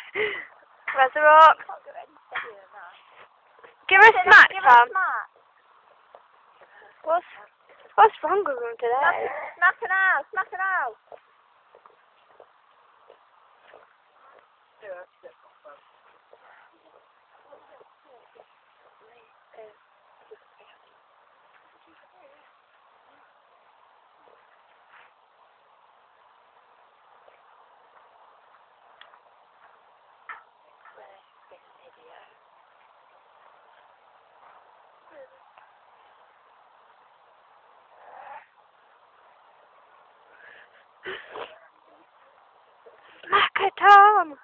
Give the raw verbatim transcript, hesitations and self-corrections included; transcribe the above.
Where's the rock? Give her a smack, Tom. What's, what's wrong with him today? Smack it out! Smack it out! Smack it, Tom!